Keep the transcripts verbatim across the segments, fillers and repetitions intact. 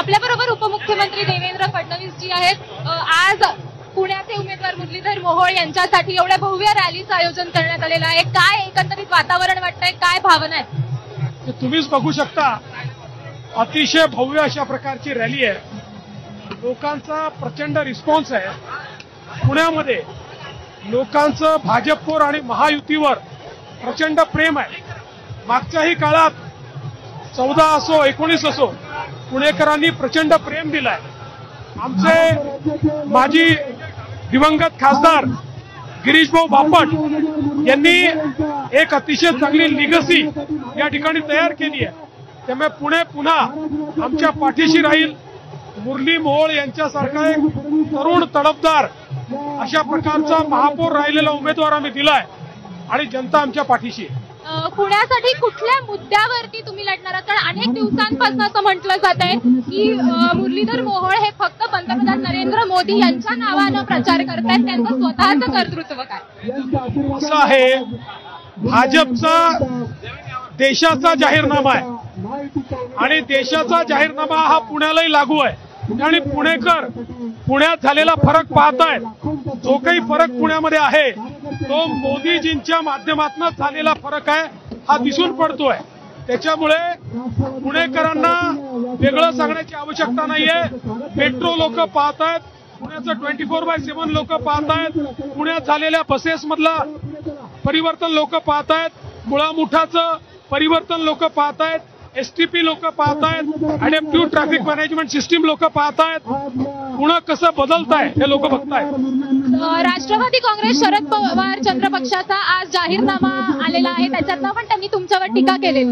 आपल्या बरोबर उपमुख्यमंत्री देवेंद्र फडणवीस जी आहेत। आज पुण्याचे उमेदवार मुरलीधर मोहोळ यांच्यासाठी एवढ्या भव्य रॅलीचं आयोजन करण्यात आलेलं आहे। काय एकंदरीत वातावरण वाटतंय, काय भावना आहेत? तुम्हीच बघू शकता, अतिशय भव्य अशा प्रकारची रॅली आहे। लोकांचा प्रचंड रिस्पॉन्स आहे। पुण्यामध्ये लोकांचं भाजपवर आणि महायुतीवर प्रचंड प्रेम आहे। मागच्याही काळात चौदा असो एकोणीस असो पुणेकरांनी प्रचंड प्रेम दिलाय। आमचे माजी दिवंगत खासदार गिरीश भाऊ बापट यांनी एक अतिशय चांगली लिगसी या ठिकाणी तयार केली आहे। त्यामुळे पुणे पुन्हा आमच्या पाठीशी राहील। मुरली मोहोळ यांच्यासारखा एक तरुण तडफदार अशा प्रकारचा महापौर राहिलेला उमेदवार आम्ही दिलाय आणि जनता आमच्या पाठीशी आहे। पुण्यासाठी कुठल्या मुद्द्यावरती तुम्ही लढणार आहात? कारण अनेक दिवसांपासून असं म्हटलं जात आहे की मुरलीधर मोहोळ हे फक्त पंतप्रधान नरेंद्र मोदी यांच्या नावानं प्रचार करतायत, त्यांचं स्वतःचं कर्तृत्व काय? असं आहे, भाजपचा देशाचा जाहीरनामा आहे आणि देशाचा जाहीरनामा हा पुण्यालाही लागू आहे आणि पुणेकर पुण्यात झालेला फरक पाहतायत। जो काही फरक पुण्यामध्ये आहे तो मोदीजींच्या माध्यमातून झालेला फरक आहे, हा दिसून पडतोय। त्याच्यामुळे पुणेकरांना वेगळं सांगण्याची आवश्यकता नाहीये। मेट्रो लोक पाहतायत, पुण्याचं ट्वेंटी फोर बाय सेव्हन लोक पाहतायत, पुण्यात झालेल्या बसेस मधला परिवर्तन लोक पाहतायत, मुळामुठाचं परिवर्तन लोक पाहतायत, एसटीपी लोक पाहतायत, अडॅप्टिव्ह ट्रॅफिक मॅनेजमेंट सिस्टीम लोक पाहतायत, पुणे कसं बदलताय हे लोक बघतायत। राष्ट्रवादी काँग्रेस शरद पवार चंद्र पक्षाचा आज जाहीरनामा आलेला आहे, त्याच्यातनं पण त्यांनी तुमच्यावर टीका केलेली।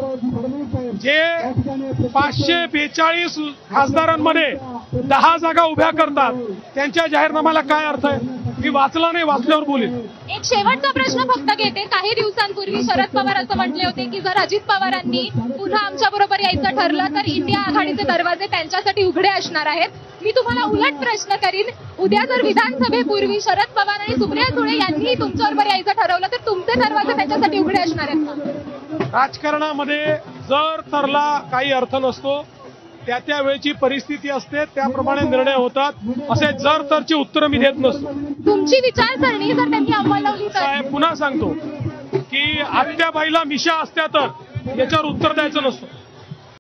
जे पाचशे बेचाळीस खासदारांमध्ये दहा जागा उभ्या करतात त्यांच्या जाहीरनाम्याला काय अर्थ आहे? मी वाचला नाही, वाचल्यावर बोलेन। एक शेवटचा प्रश्न फक्त घेते। काही दिवसांपूर्वी शरद पवार असं म्हटले होते की जर अजित पवारांनी पुन्हा आमच्या बरोबर यायचं ठरलं तर इंडिया आघाडीचे दरवाजे त्यांच्यासाठी उघडे असणार आहेत। मी तुम्हाला उलट प्रश्न करीन, उद्या जर विधानसभेपूर्वी शरद पवार आणि सुप्रिया सुळे यांनी तुमच्याबरोबर यायचं ठरवलं तर तुमचे दरवाजे त्यांच्यासाठी उघडे असणार आहेत का? राजकारणामध्ये जर तरला काही अर्थ नसतो, त्या त्या वेळची परिस्थिती असते, त्याप्रमाणे निर्णय होतात। असे जर तरची उत्तर मी देत नसतो। तुमची विचारसरणी जर त्यांनी अंमलवली तर? पुन्हा सांगतो की आत्याबाईला मिशा असत्या तर याच्यावर उत्तर द्यायचं नसतं।